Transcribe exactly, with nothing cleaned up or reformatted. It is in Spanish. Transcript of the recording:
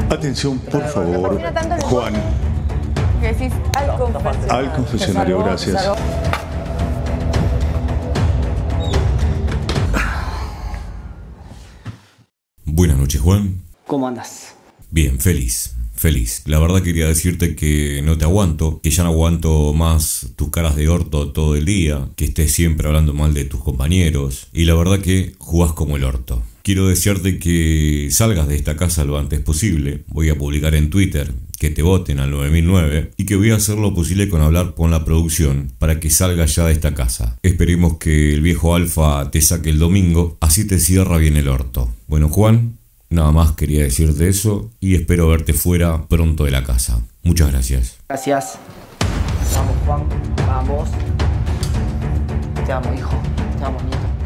Atención, por favor, Juan. Que decís al confesionario. Al confesionario, gracias. Buenas noches, Juan. ¿Cómo andas? Bien, feliz, feliz. La verdad quería decirte que no te aguanto, que ya no aguanto más tus caras de orto todo el día, que estés siempre hablando mal de tus compañeros, y la verdad que jugás como el orto. Quiero desearte que salgas de esta casa lo antes posible. Voy a publicar en Twitter que te voten al nueve mil nueve y que voy a hacer lo posible con hablar con la producción para que salgas ya de esta casa. Esperemos que el viejo Alfa te saque el domingo, así te cierra bien el orto. Bueno, Juan, nada más quería decirte eso y espero verte fuera pronto de la casa. Muchas gracias. Gracias. Vamos, Juan. Vamos. Te amo, hijo. Te amo, nieto.